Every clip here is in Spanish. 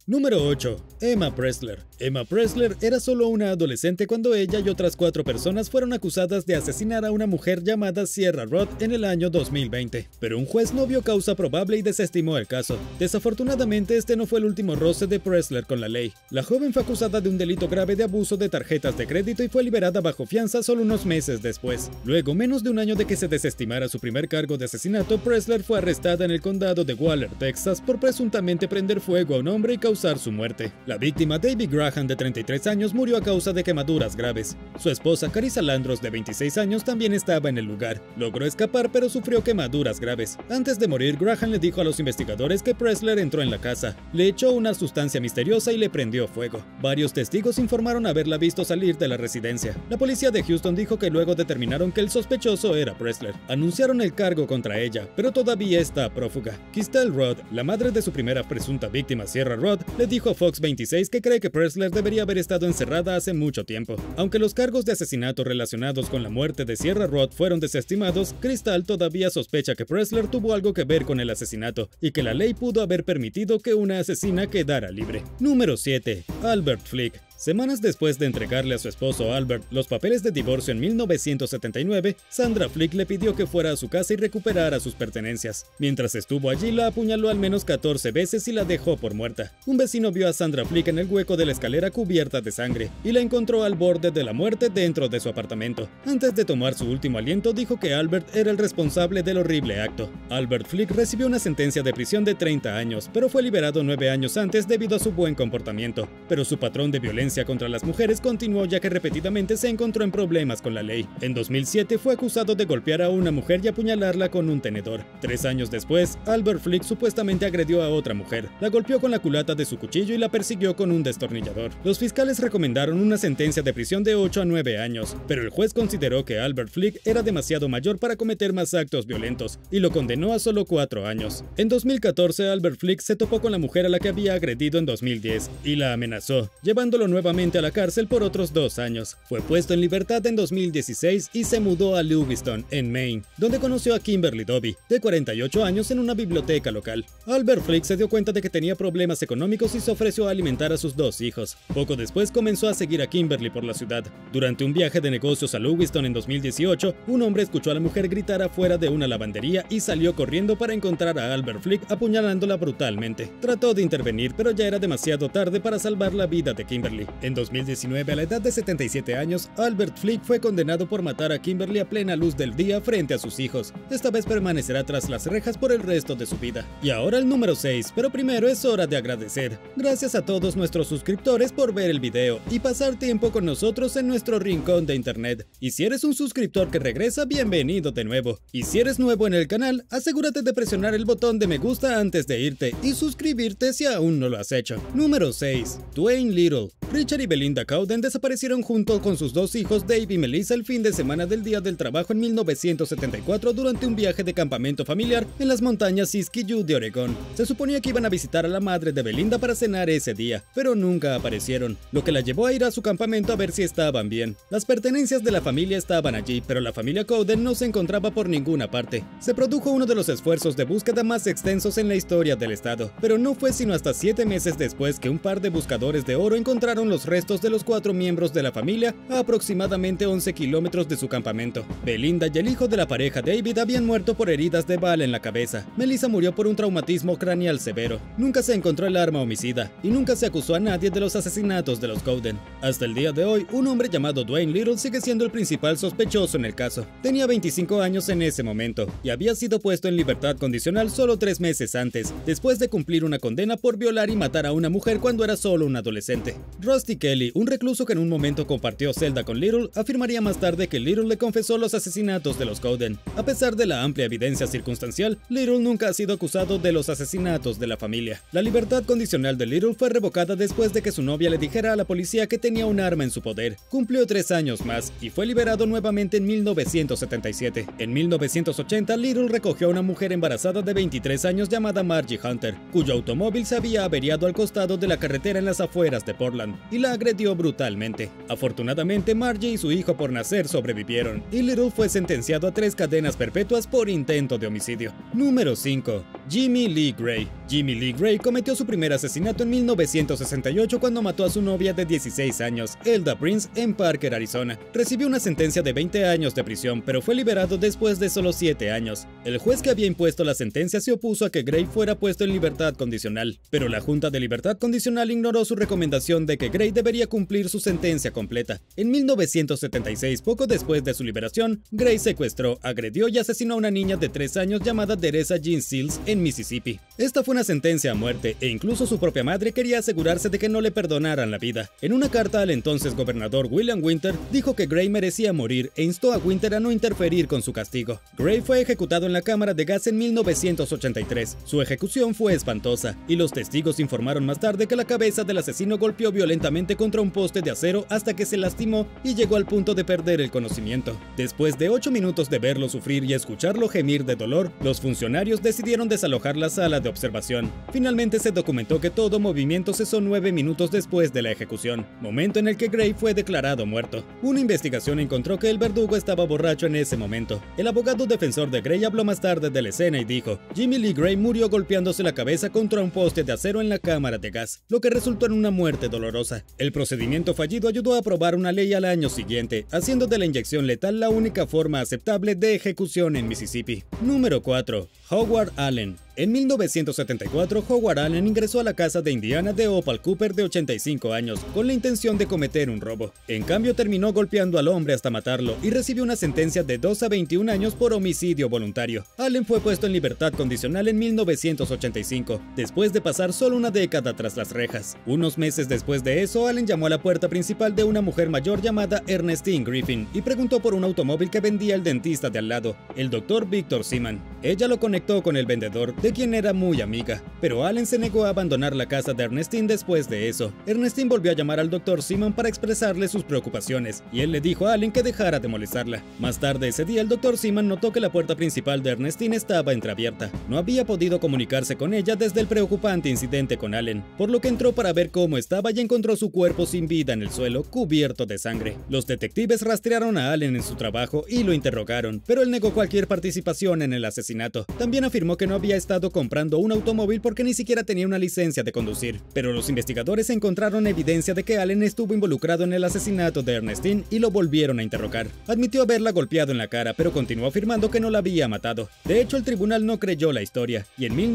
Número 8. Emma Pressler. Emma Pressler era solo una adolescente cuando ella y otras 4 personas fueron acusadas de asesinar a una mujer llamada Sierra Roth en el año 2020, pero un juez no vio causa probable y desestimó el caso. Desafortunadamente, este no fue el último roce de Pressler con la ley. La joven fue acusada de un delito grave de abuso de tarjetas de crédito y fue liberada bajo fianza solo unos meses después. Luego, menos de un año de que se desestimara su primer cargo de asesinato, Pressler fue arrestada en el condado de Waller, Texas, por presuntamente prender fuego a un hombre y causar su muerte. La víctima, David Graham, de 33 años, murió a causa de quemaduras graves. Su esposa, Carissa Landros, de 26 años, también estaba en el lugar. Logró escapar, pero sufrió quemaduras graves. Antes de morir, Graham le dijo a los investigadores que Pressler entró en la casa, le echó una sustancia misteriosa y le prendió fuego. Varios testigos informaron haberla visto salir de la residencia. La policía de Houston dijo que luego determinaron que el sospechoso era Pressler. Anunciaron el cargo contra ella, pero todavía está prófuga. Crystal Roth, la madre de su primera presunta víctima, Sierra Roth, le dijo a Fox 26 que cree que Pressler debería haber estado encerrada hace mucho tiempo. Aunque los cargos de asesinato relacionados con la muerte de Sierra Roth fueron desestimados, Crystal todavía sospecha que Pressler tuvo algo que ver con el asesinato y que la ley pudo haber permitido que una asesina quedara libre. Número 7. Albert Flick. Semanas después de entregarle a su esposo Albert los papeles de divorcio en 1979, Sandra Flick le pidió que fuera a su casa y recuperara sus pertenencias. Mientras estuvo allí, la apuñaló al menos 14 veces y la dejó por muerta. Un vecino vio a Sandra Flick en el hueco de la escalera cubierta de sangre y la encontró al borde de la muerte dentro de su apartamento. Antes de tomar su último aliento, dijo que Albert era el responsable del horrible acto. Albert Flick recibió una sentencia de prisión de 30 años, pero fue liberado 9 años antes debido a su buen comportamiento. Pero su patrón de violencia contra las mujeres continuó, ya que repetidamente se encontró en problemas con la ley. En 2007 fue acusado de golpear a una mujer y apuñalarla con un tenedor. 3 años después, Albert Flick supuestamente agredió a otra mujer, la golpeó con la culata de su cuchillo y la persiguió con un destornillador. Los fiscales recomendaron una sentencia de prisión de 8 a 9 años, pero el juez consideró que Albert Flick era demasiado mayor para cometer más actos violentos y lo condenó a solo 4 años. En 2014, Albert Flick se topó con la mujer a la que había agredido en 2010 y la amenazó, llevándolo nuevamente a la cárcel por otros 2 años. Fue puesto en libertad en 2016 y se mudó a Lewiston, en Maine, donde conoció a Kimberly Doby, de 48 años, en una biblioteca local. Albert Flick se dio cuenta de que tenía problemas económicos y se ofreció a alimentar a sus 2 hijos. Poco después comenzó a seguir a Kimberly por la ciudad. Durante un viaje de negocios a Lewiston en 2018, un hombre escuchó a la mujer gritar afuera de una lavandería y salió corriendo para encontrar a Albert Flick apuñalándola brutalmente. Trató de intervenir, pero ya era demasiado tarde para salvar la vida de Kimberly. En 2019, a la edad de 77 años, Albert Flick fue condenado por matar a Kimberly a plena luz del día frente a sus hijos. Esta vez permanecerá tras las rejas por el resto de su vida. Y ahora el número 6, pero primero es hora de agradecer. Gracias a todos nuestros suscriptores por ver el video y pasar tiempo con nosotros en nuestro rincón de internet. Y si eres un suscriptor que regresa, bienvenido de nuevo. Y si eres nuevo en el canal, asegúrate de presionar el botón de me gusta antes de irte y suscribirte si aún no lo has hecho. Número 6. Duane Little. Richard y Belinda Cowden desaparecieron junto con sus 2 hijos Dave y Melissa el fin de semana del Día del Trabajo en 1974 durante un viaje de campamento familiar en las montañas Siskiyou de Oregón. Se suponía que iban a visitar a la madre de Belinda para cenar ese día, pero nunca aparecieron, lo que la llevó a ir a su campamento a ver si estaban bien. Las pertenencias de la familia estaban allí, pero la familia Cowden no se encontraba por ninguna parte. Se produjo uno de los esfuerzos de búsqueda más extensos en la historia del estado, pero no fue sino hasta 7 meses después que un par de buscadores de oro encontraron los restos de los 4 miembros de la familia a aproximadamente 11 kilómetros de su campamento. Belinda y el hijo de la pareja, David, habían muerto por heridas de bala en la cabeza. Melissa murió por un traumatismo craneal severo. Nunca se encontró el arma homicida y nunca se acusó a nadie de los asesinatos de los Cowden. Hasta el día de hoy, un hombre llamado Duane Little sigue siendo el principal sospechoso en el caso. Tenía 25 años en ese momento y había sido puesto en libertad condicional solo 3 meses antes, después de cumplir una condena por violar y matar a una mujer cuando era solo un adolescente. Rusty Kelly, un recluso que en un momento compartió celda con Little, afirmaría más tarde que Little le confesó los asesinatos de los Cowden. A pesar de la amplia evidencia circunstancial, Little nunca ha sido acusado de los asesinatos de la familia. La libertad condicional de Little fue revocada después de que su novia le dijera a la policía que tenía un arma en su poder. Cumplió 3 años más y fue liberado nuevamente en 1977. En 1980, Little recogió a una mujer embarazada de 23 años llamada Margie Hunter, cuyo automóvil se había averiado al costado de la carretera en las afueras de Portland, y la agredió brutalmente. Afortunadamente, Margie y su hijo por nacer sobrevivieron, y Little fue sentenciado a 3 cadenas perpetuas por intento de homicidio. Número 5. Jimmy Lee Gray. Jimmy Lee Gray cometió su primer asesinato en 1968 cuando mató a su novia de 16 años, Elda Prince, en Parker, Arizona. Recibió una sentencia de 20 años de prisión, pero fue liberado después de solo 7 años. El juez que había impuesto la sentencia se opuso a que Gray fuera puesto en libertad condicional, pero la Junta de Libertad Condicional ignoró su recomendación de que Gray debería cumplir su sentencia completa. En 1976, poco después de su liberación, Gray secuestró, agredió y asesinó a una niña de 3 años llamada Teresa Jean Seals en Mississippi. Esta fue una sentencia a muerte, e incluso su propia madre quería asegurarse de que no le perdonaran la vida. En una carta al entonces gobernador William Winter, dijo que Gray merecía morir e instó a Winter a no interferir con su castigo. Gray fue ejecutado en la cámara de gas en 1983. Su ejecución fue espantosa, y los testigos informaron más tarde que la cabeza del asesino golpeó violentamente contra un poste de acero hasta que se lastimó y llegó al punto de perder el conocimiento. Después de 8 minutos de verlo sufrir y escucharlo gemir de dolor, los funcionarios decidieron desalojar la sala de observación. Finalmente se documentó que todo movimiento cesó 9 minutos después de la ejecución, momento en el que Gray fue declarado muerto. Una investigación encontró que el verdugo estaba borracho en ese momento. El abogado defensor de Gray habló más tarde de la escena y dijo: Jimmy Lee Gray murió golpeándose la cabeza contra un poste de acero en la cámara de gas, lo que resultó en una muerte dolorosa. El procedimiento fallido ayudó a aprobar una ley al año siguiente, haciendo de la inyección letal la única forma aceptable de ejecución en Mississippi. Número 4. Howard Allen. En 1974, Howard Allen ingresó a la casa de Indiana de Opal Cooper de 85 años, con la intención de cometer un robo. En cambio, terminó golpeando al hombre hasta matarlo y recibió una sentencia de 2 a 21 años por homicidio voluntario. Allen fue puesto en libertad condicional en 1985, después de pasar solo una década tras las rejas. Unos meses después de eso, Allen llamó a la puerta principal de una mujer mayor llamada Ernestine Griffin y preguntó por un automóvil que vendía el dentista de al lado, el Dr. Victor Seaman. Ella lo conectó con el vendedor, de quien era muy amiga, pero Allen se negó a abandonar la casa de Ernestine después de eso. Ernestine volvió a llamar al Dr. Seaman para expresarle sus preocupaciones, y él le dijo a Allen que dejara de molestarla. Más tarde ese día, el Dr. Seaman notó que la puerta principal de Ernestine estaba entreabierta. No había podido comunicarse con ella desde el preocupante incidente con Allen, por lo que entró para ver cómo estaba y encontró su cuerpo sin vida en el suelo, cubierto de sangre. Los detectives rastrearon a Allen en su trabajo y lo interrogaron, pero él negó cualquier participación en el asesinato. También afirmó que no había estado comprando un automóvil porque ni siquiera tenía una licencia de conducir, pero los investigadores encontraron evidencia de que Allen estuvo involucrado en el asesinato de Ernestine y lo volvieron a interrogar. Admitió haberla golpeado en la cara, pero continuó afirmando que no la había matado. De hecho, el tribunal no creyó la historia, y en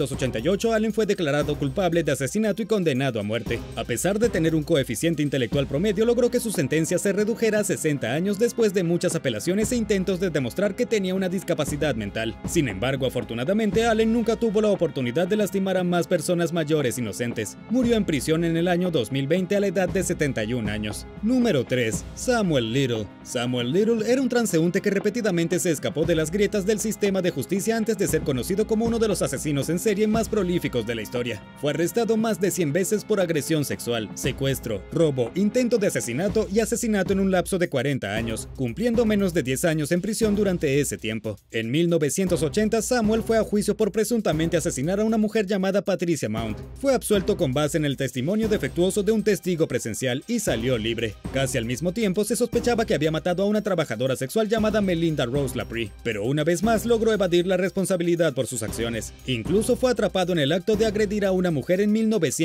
1988 Allen fue declarado culpable de asesinato y condenado a muerte. A pesar de tener un coeficiente intelectual promedio, logró que su sentencia se redujera a 60 años después de muchas apelaciones e intentos de demostrar que tenía una discapacidad mental. Sin embargo, afortunadamente, Allen nunca tuvo la oportunidad de lastimar a más personas mayores inocentes. Murió en prisión en el año 2020 a la edad de 71 años. Número 3. Samuel Little. Samuel Little era un transeúnte que repetidamente se escapó de las grietas del sistema de justicia antes de ser conocido como uno de los asesinos en serie más prolíficos de la historia. Fue arrestado más de 100 veces por agresión sexual, secuestro, robo, intento de asesinato y asesinato en un lapso de 40 años, cumpliendo menos de 10 años en prisión durante ese tiempo. En 1980, Samuel fue a juicio por presuntamente asesinar a una mujer llamada Patricia Mount. Fue absuelto con base en el testimonio defectuoso de un testigo presencial y salió libre. Casi al mismo tiempo se sospechaba que había matado a una trabajadora sexual llamada Melinda Rose Laprie, pero una vez más logró evadir la responsabilidad por sus acciones. Incluso fue atrapado en el acto de agredir a una mujer en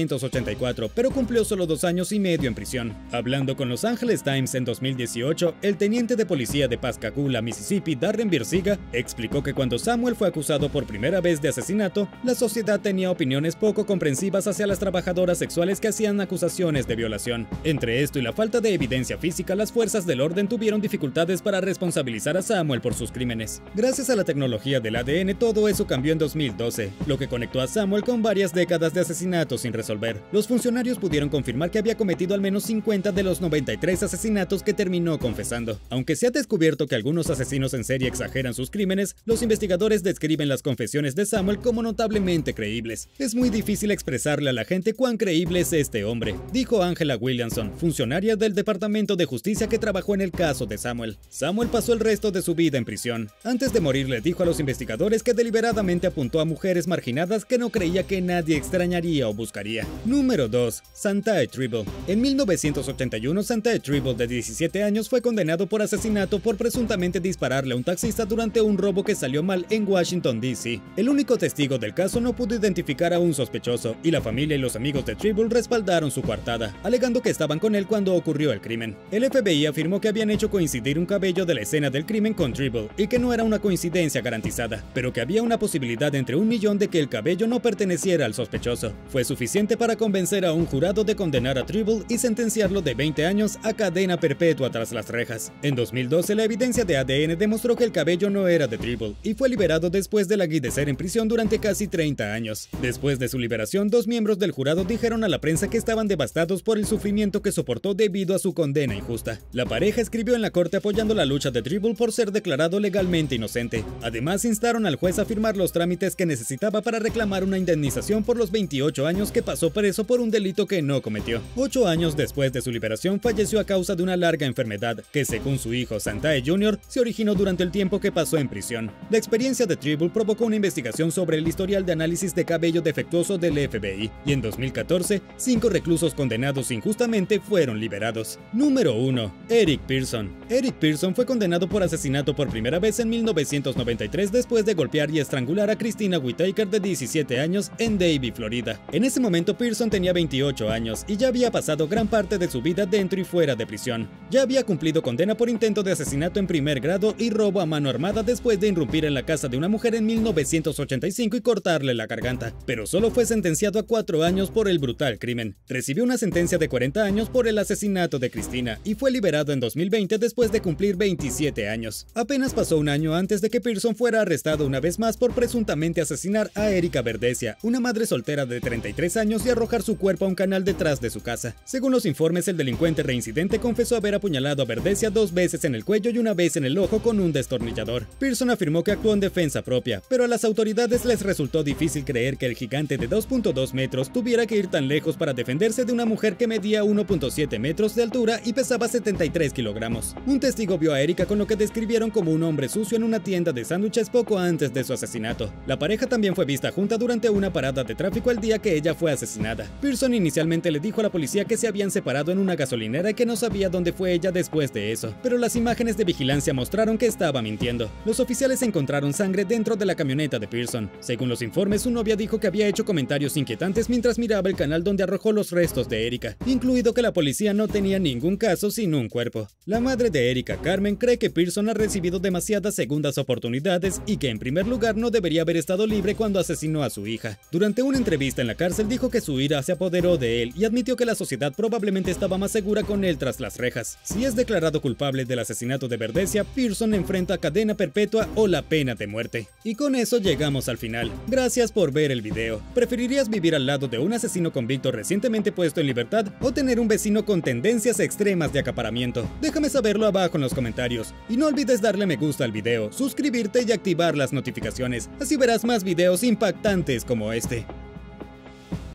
1984, pero cumplió solo 2 años y medio en prisión. Hablando con Los Angeles Times en 2018, el teniente de policía de Pascagoula, Mississippi, Darren Birsiga, explicó que cuando Samuel fue acusado por primera vez de asesinato, la sociedad tenía opiniones poco comprensivas hacia las trabajadoras sexuales que hacían acusaciones de violación. Entre esto y la falta de evidencia física, las fuerzas del orden tuvieron dificultades para responsabilizar a Samuel por sus crímenes. Gracias a la tecnología del ADN, todo eso cambió en 2012, lo que conectó a Samuel con varias décadas de asesinatos sin resolver. Los funcionarios pudieron confirmar que había cometido al menos 50 de los 93 asesinatos que terminó confesando. Aunque se ha descubierto que algunos asesinos en serie exageran sus crímenes, los investigadores describen las confesiones de Samuel como notablemente creíbles. Es muy difícil expresarle a la gente cuán creíble es este hombre, dijo Angela Williamson, funcionaria del Departamento de Justicia que trabajó en el caso de Samuel. Samuel pasó el resto de su vida en prisión. Antes de morir le dijo a los investigadores que deliberadamente apuntó a mujeres marginadas que no creía que nadie extrañaría o buscaría. Número 2. Santae Tribble. En 1981, Santae Tribble, de 17 años, fue condenado por asesinato por presuntamente dispararle a un taxista durante un robo que salió mal en Washington, D.C. El único testigo del caso no pudo identificar a un sospechoso, y la familia y los amigos de Tribble respaldaron su coartada, alegando que estaban con él cuando ocurrió el crimen. El FBI afirmó que habían hecho coincidir un cabello de la escena del crimen con Tribble y que no era una coincidencia garantizada, pero que había una posibilidad entre 1.000.000 de que el cabello no perteneciera al sospechoso. Fue suficiente para convencer a un jurado de condenar a Tribble y sentenciarlo de 20 años a cadena perpetua tras las rejas. En 2012, la evidencia de ADN demostró que el cabello no era de Tribble y fue liberado después de languidecer en prisión durante casi 30 años. Después de su liberación, 2 miembros del jurado dijeron a la prensa que estaban devastados por el sufrimiento que soportó debido a su condena injusta. La pareja escribió en la corte apoyando la lucha de Tribble por ser declarado legalmente inocente. Además, instaron al juez a firmar los trámites que necesitaba para reclamar una indemnización por los 28 años que pasó preso por un delito que no cometió. 8 años después de su liberación, falleció a causa de una larga enfermedad que, según su hijo Santae Jr., se originó durante el tiempo que pasó en prisión. La experiencia de Tribble provocó una investigación sobre el historial de análisis de cabello defectuoso del FBI, y en 2014, 5 reclusos condenados injustamente fueron liberados. Número 1. Eric Pearson. Eric Pearson fue condenado por asesinato por primera vez en 1993 después de golpear y estrangular a Christina Whitaker de 17 años en Davie, Florida. En ese momento Pearson tenía 28 años y ya había pasado gran parte de su vida dentro y fuera de prisión. Ya había cumplido condena por intento de asesinato en primer grado y robo a mano armada después de irrumpir en la casa de una mujer en 1985 y cortarle la garganta, pero solo fue sentenciado a 4 años por el brutal crimen. Recibió una sentencia de 40 años por el asesinato de Christina y fue liberado en 2020 después de cumplir 27 años. Apenas pasó un año antes de que Pearson fuera arrestado una vez más por presuntamente asesinar a Erika Verdesia, una madre soltera de 33 años, y arrojar su cuerpo a un canal detrás de su casa. Según los informes, el delincuente reincidente confesó haber apuñalado a Verdesia 2 veces en el cuello y una vez en el ojo con un destornillador. Pearson afirmó que actuó en defensa propia, pero a las autoridades les resultó difícil creer que el gigante de 2.2 metros tuviera que ir tan lejos para defenderse de una mujer que medía 1.7 metros de altura y pesaba 73 kilogramos. Un testigo vio a Erika con lo que describieron como un hombre sucio en una tienda de sándwiches poco antes de su asesinato. La pareja también fue vista junta durante una parada de tráfico el día que ella fue asesinada. Pearson inicialmente le dijo a la policía que se habían separado en una gasolinera y que no sabía dónde fue ella después de eso, pero las imágenes de vigilancia mostraron que estaba mintiendo. Los oficiales encontraron sangre dentro de la camioneta de Pearson. Según los informes, su novia dijo que había hecho comentarios inquietantes mientras miraba el canal donde arrojó los restos de Erika, incluido que la policía no tenía ningún caso sin un cuerpo. La madre de Erika, Carmen, cree que Pearson ha recibido demasiadas segundas oportunidades y que en primer lugar no debería haber estado libre cuando asesinó a su hija. Durante una entrevista en la cárcel dijo que su ira se apoderó de él y admitió que la sociedad probablemente estaba más segura con él tras las rejas. Si es declarado culpable del asesinato de Verdesia, Pearson enfrenta cadena perpetua o la pena de muerte. Y con eso llegamos al final. Gracias por ver el video. ¿Preferirías vivir al lado de un asesino convicto recientemente puesto en libertad o tener un vecino con tendencias extremas de acaparamiento? Déjame saberlo abajo en los comentarios. Y no olvides darle me gusta al video, suscribirte y activar las notificaciones. Así verás más videos impactantes como este.